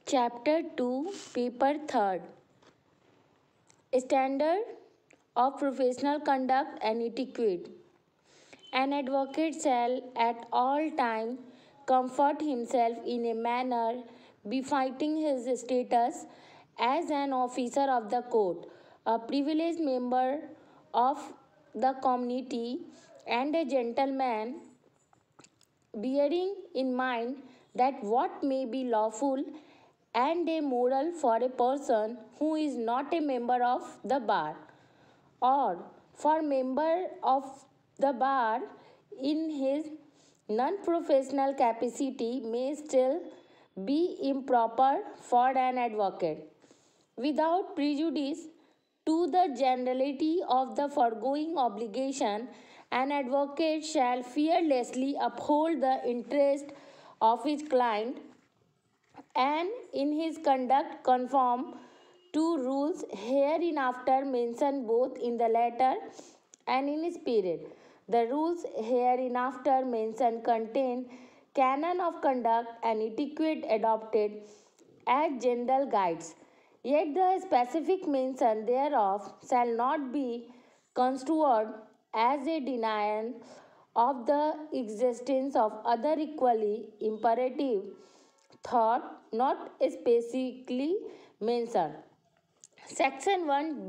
Chapter 2, Paper 3rd. Standard of Professional Conduct and Etiquette. An advocate shall at all times comfort himself in a manner befitting his status as an officer of the court, a privileged member of the community, and a gentleman, bearing in mind that what may be lawful and immoral for a person who is not a member of the bar, or for member of the bar in his non-professional capacity, may still be improper for an advocate. Without prejudice to the generality of the foregoing obligation, an advocate shall fearlessly uphold the interest of his client and in his conduct conform to rules hereinafter mentioned both in the letter and in spirit. The rules hereinafter mentioned contain canon of conduct and etiquette adopted as general guides, yet the specific mention thereof shall not be construed as a denial of the existence of other equally imperative thought not specifically mentioned. Section 1,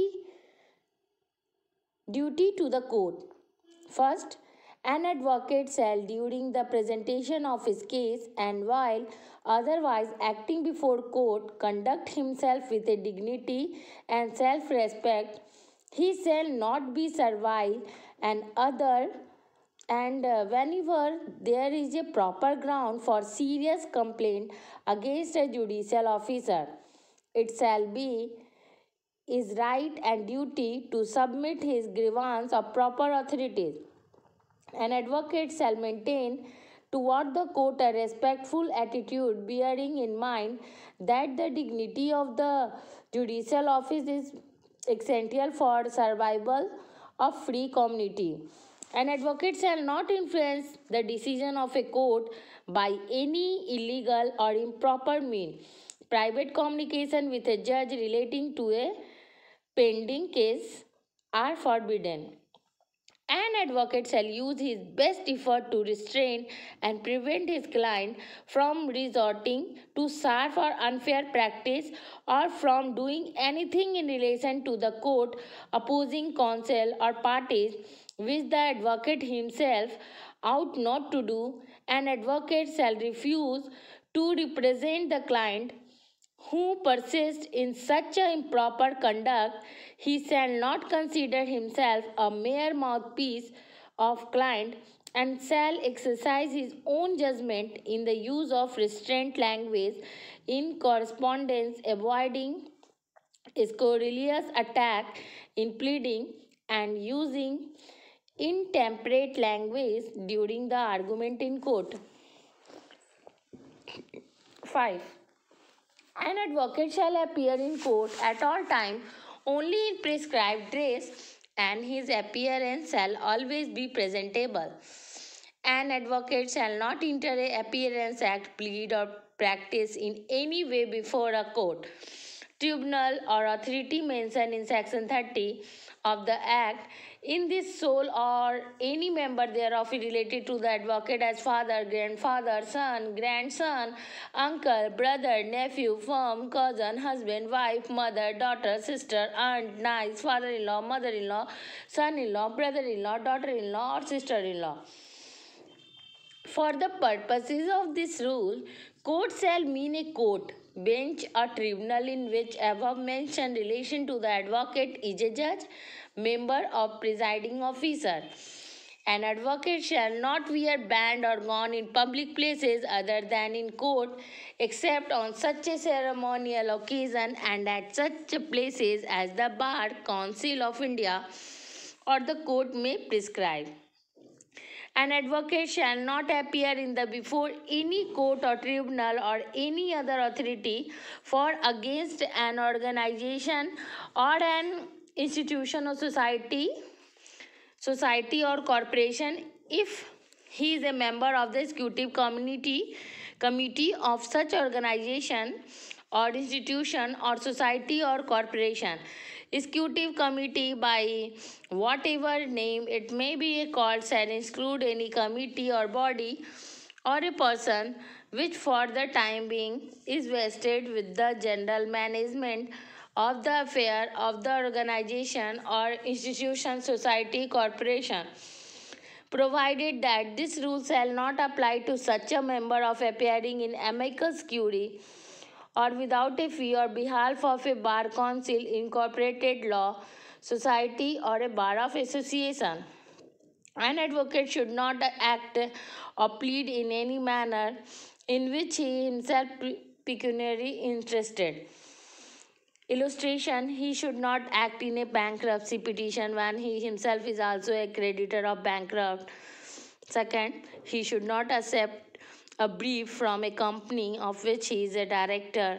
Duty to the court. First, an advocate shall, during the presentation of his case and while otherwise acting before court, conduct himself with a dignity and self-respect. He shall not be servile and other, and whenever there is a proper ground for serious complaint against a judicial officer, it shall be his right and duty to submit his grievance of proper authorities. An advocate shall maintain toward the court a respectful attitude, bearing in mind that the dignity of the judicial office is essential for survival of free community. An advocate shall not influence the decision of a court by any illegal or improper means. Private communication with a judge relating to a pending case are forbidden. An advocate shall use his best effort to restrain and prevent his client from resorting to sharp or unfair practice or from doing anything in relation to the court opposing counsel or parties which the advocate himself ought not to do. An advocate shall refuse to represent the client who persists in such a improper conduct. He shall not consider himself a mere mouthpiece of client and shall exercise his own judgment in the use of restrained language in correspondence, avoiding scurrilous attack in pleading and using intemperate language during the argument in court. 5. An advocate shall appear in court at all times only in prescribed dress, and his appearance shall always be presentable. An advocate shall not enter a appearance act, plead, or practice in any way before a court, tribunal, or authority mentioned in section 30 of the Act, in this sole or any member thereof related to the advocate as father, grandfather, son, grandson, uncle, brother, nephew, firm, cousin, husband, wife, mother, daughter, sister, aunt, niece, father-in-law, mother-in-law, son-in-law, brother-in-law, daughter-in-law, or sister-in-law. For the purposes of this rule, court shall mean a court, bench, or tribunal in which above mentioned relation to the advocate is a judge, member, or presiding officer. An advocate shall not wear band or gown in public places other than in court, except on such a ceremonial occasion and at such places as the Bar Council of India or the court may prescribe. An advocate shall not appear in the before any court or tribunal or any other authority for against an organization or an institution or society or corporation if he is a member of the executive committee of such organization or institution or society or corporation. Executive committee, by whatever name it may be called, shall include any committee or body or a person which for the time being is vested with the general management of the affair of the organization or institution, society, corporation, provided that this rule shall not apply to such a member of appearing in amicus curiae or without a fee or behalf of a bar council, incorporated law society, or a bar of association. An advocate should not act or plead in any manner in which he himself pecuniarily interested. Illustration: he should not act in a bankruptcy petition when he himself is also a creditor of bankrupt. Second, he should not accept a brief from a company of which he is a director.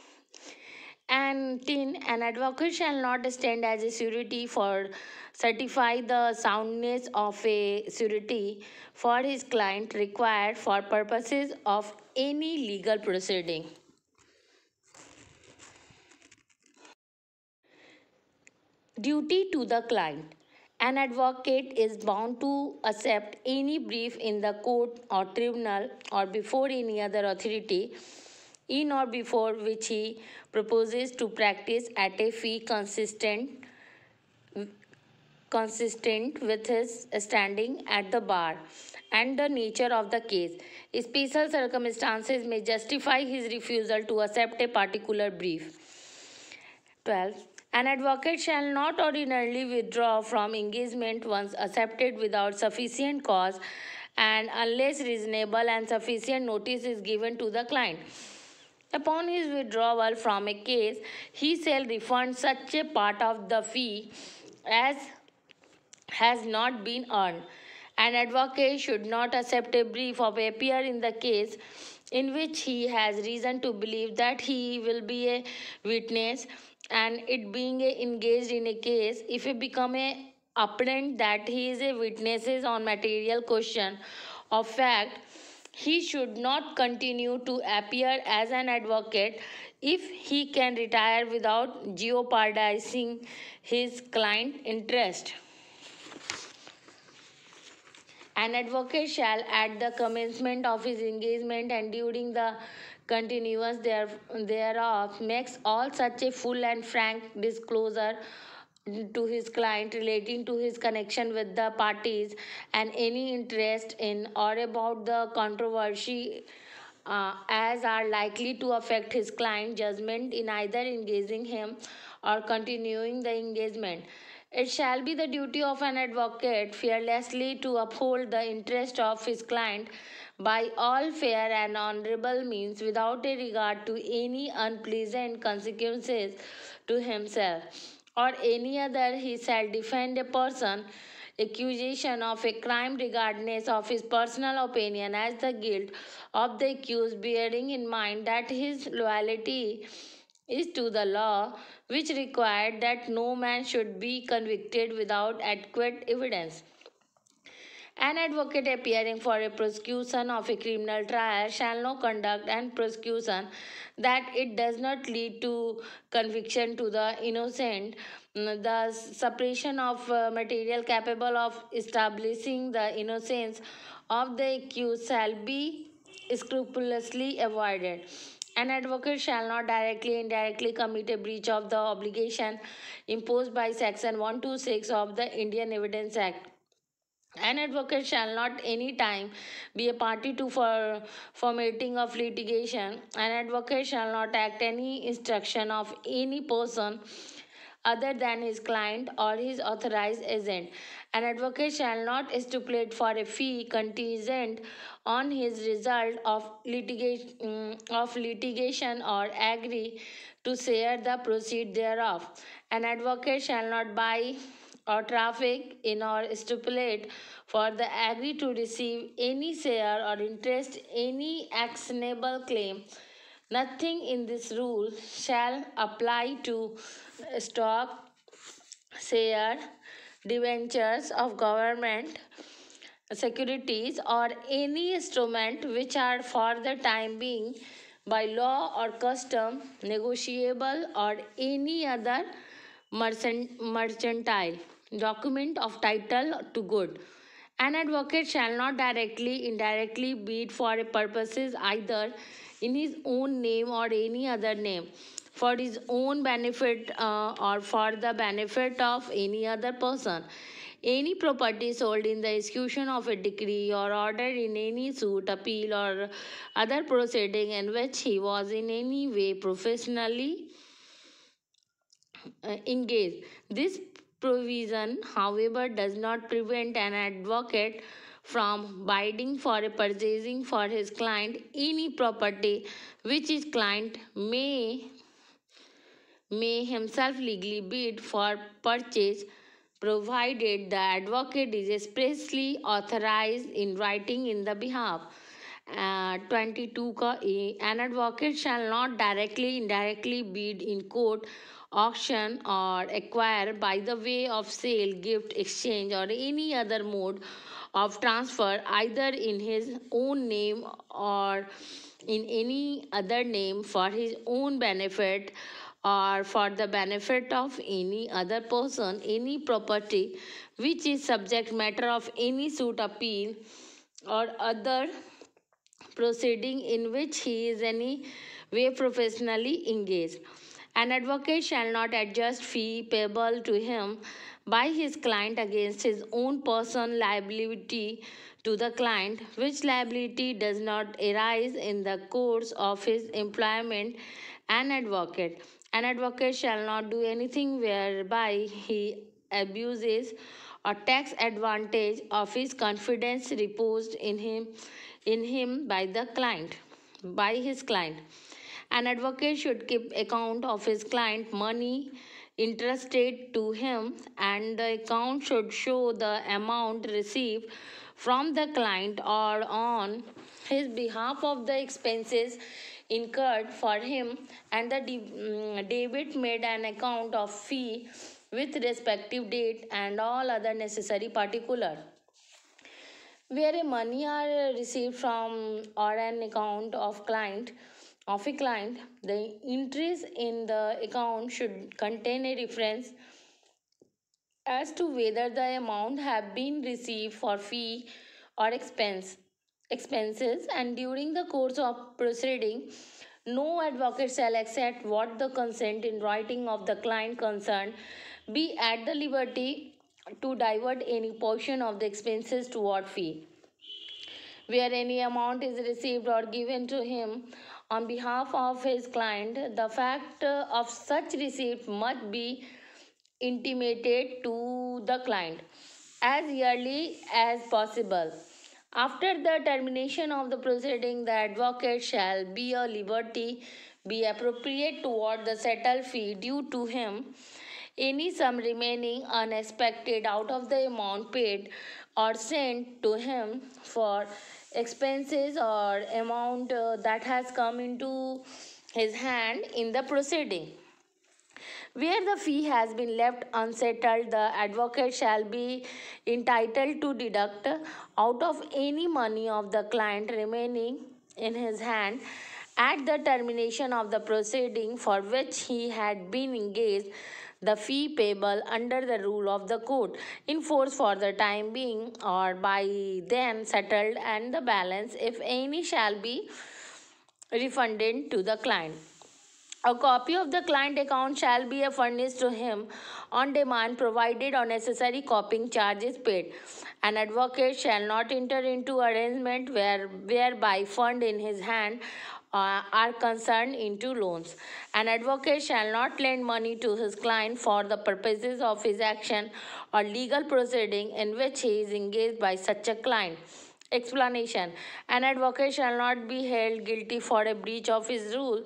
And 10, an advocate shall not stand as a surety for certify the soundness of a surety for his client required for purposes of any legal proceeding. Duty to the client. An advocate is bound to accept any brief in the court or tribunal or before any other authority in or before which he proposes to practice at a fee consistent with his standing at the bar and the nature of the case. Special circumstances may justify his refusal to accept a particular brief. 12. An advocate shall not ordinarily withdraw from engagement once accepted without sufficient cause and unless reasonable and sufficient notice is given to the client. Upon his withdrawal from a case, he shall refund such a part of the fee as has not been earned. An advocate should not accept a brief or appear in the case in which he has reason to believe that he will be a witness, and it being engaged in a case, if it become a apparent that he is a witness on material question of fact, he should not continue to appear as an advocate if he can retire without jeopardizing his client interest. An advocate shall, at the commencement of his engagement and during the continuance thereof, makes all such a full and frank disclosure to his client relating to his connection with the parties and any interest in or about the controversy as are likely to affect his client judgment in either engaging him or continuing the engagement. It shall be the duty of an advocate fearlessly to uphold the interest of his client by all fair and honorable means without a regard to any unpleasant consequences to himself or any other. He shall defend a person accusation of a crime regardless of his personal opinion as the guilt of the accused, bearing in mind that his loyalty is to the law, which required that no man should be convicted without adequate evidence. An advocate appearing for a prosecution of a criminal trial shall not conduct an prosecution that it does not lead to conviction to the innocent. The suppression of material capable of establishing the innocence of the accused shall be scrupulously avoided. An advocate shall not directly indirectly commit a breach of the obligation imposed by Section 126 of the Indian Evidence Act. An advocate shall not any time be a party to formatting of litigation. An advocate shall not act any instruction of any person other than his client or his authorized agent. An advocate shall not stipulate for a fee contingent on his result of litigation or agree to share the proceed thereof. An advocate shall not buy or traffic in or stipulate for the agree to receive any share or interest any actionable claim. Nothing in this rule shall apply to stock, share, debentures of government, securities or any instrument which are for the time being by law or custom negotiable or any other mercantile document of title to good. An advocate shall not directly, indirectly bid for a purposes either in his own name or any other name, for his own benefit or for the benefit of any other person. Any property sold in the execution of a decree or order in any suit, appeal, or other proceeding in which he was in any way professionally engaged. This provision, however, does not prevent an advocate from bidding for a purchasing for his client any property which his client may himself legally bid for purchase, provided the advocate is expressly authorized in writing in the behalf. 22 का ए, an advocate shall not directly indirectly bid in court, auction or acquire by the way of sale, gift, exchange or any other mode of transfer either in his own name or in any other name for his own benefit or for the benefit of any other person any property which is subject matter of any suit, appeal or other proceeding in which he is any way professionally engaged. An advocate shall not adjust fee payable to him by his client against his own person liability to the client, which liability does not arise in the course of his employment. An advocate shall not do anything whereby he abuses or takes advantage of his confidence reposed in him by his client. An advocate should keep account of his client money entrusted to him, and the account should show the amount received from the client or on his behalf of the expenses incurred for him, and the debit made an account of fee with respective date and all other necessary particular. Where a money are received from or an account of a client, the entries in the account should contain a reference as to whether the amount have been received for fee or expenses, and during the course of proceeding no advocate shall accept what the consent in writing of the client concerned be at the liberty to divert any portion of the expenses toward fee. Where any amount is received or given to him on behalf of his client, the fact of such receipt must be intimated to the client as early as possible. After the termination of the proceeding, the advocate shall be a liberty be appropriate toward the settled fee due to him any sum remaining unexpected out of the amount paid or sent to him for expenses or amount that has come into his hand in the proceeding. Where the fee has been left unsettled, the advocate shall be entitled to deduct out of any money of the client remaining in his hand at the termination of the proceeding for which he had been engaged the fee payable under the rule of the court in force for the time being or by then settled, and the balance, if any, shall be refunded to the client. A copy of the client account shall be furnished to him on demand provided or necessary copying charge is paid. An advocate shall not enter into arrangement whereby fund in his hand are concerned into loans. An advocate shall not lend money to his client for the purposes of his action or legal proceeding in which he is engaged by such a client. Explanation: an advocate shall not be held guilty for a breach of his rule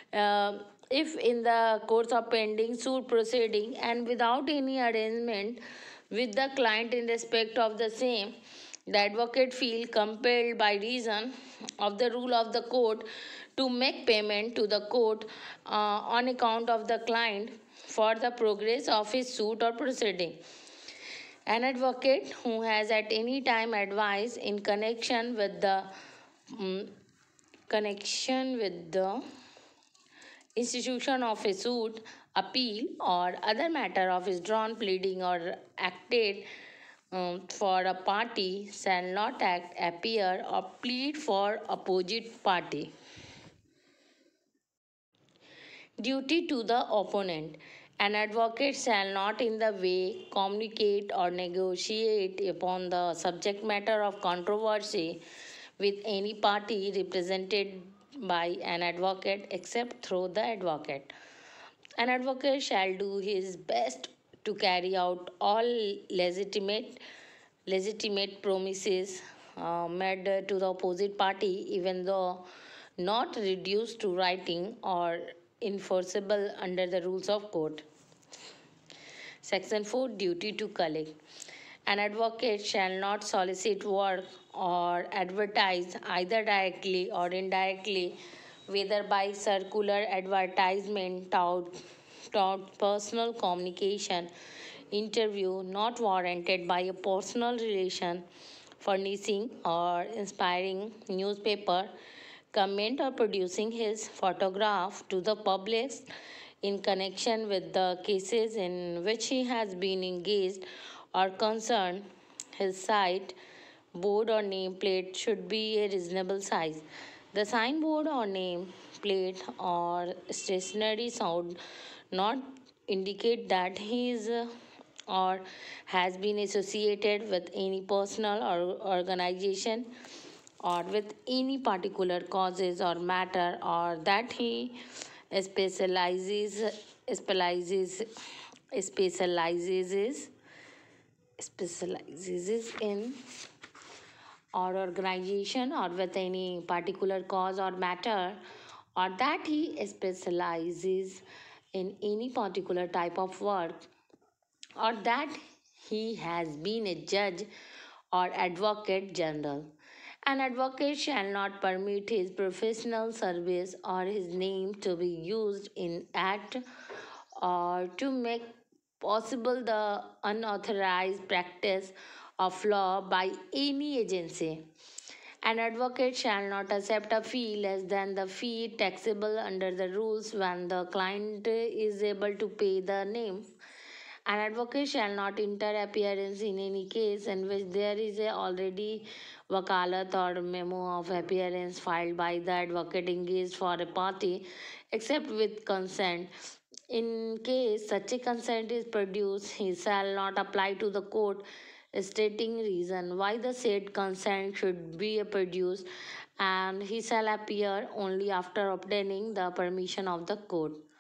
if in the course of pending suit proceeding and without any arrangement with the client in respect of the same, the advocate feel compelled by reason of the rule of the court to make payment to the court on account of the client for the progress of his suit or proceeding. An advocate who has at any time advised in mm, connection with the institution of a suit, appeal, or other matter of withdrawn pleading or acted for a party shall not act, appear, or plead for opposite party. Duty to the opponent. An advocate shall not in the way communicate or negotiate upon the subject matter of controversy with any party represented by an advocate except through the advocate. An advocate shall do his best to carry out all legitimate promises made to the opposite party, even though not reduced to writing or enforceable under the rules of court. Section 4, Duty to collect. An advocate shall not solicit work or advertise either directly or indirectly, whether by circular advertisement, tout personal communication, interview not warranted by a personal relation, furnishing or inspiring newspaper, comment or producing his photograph to the public in connection with the cases in which he has been engaged or concerned. His site, board or name plate should be a reasonable size. The signboard or name plate or stationery sound not indicate that he is or has been associated with any personal or organization or with any particular causes or matter, or that he specializes specializes specializes specializes in or organization or with any particular cause or matter, or that he specializes in any particular type of work, or that he has been a judge or advocate general. An advocate shall not permit his professional service or his name to be used in act or to make possible the unauthorized practice of law by any agency. An advocate shall not accept a fee less than the fee taxable under the rules when the client is able to pay the name. An advocate shall not enter appearance in any case in which there is a already wakalat or memo of appearance filed by the advocate engaged for a party, except with consent. In case such a consent is produced, he shall not apply to the court stating reason why the said consent should be produced, and he shall appear only after obtaining the permission of the court.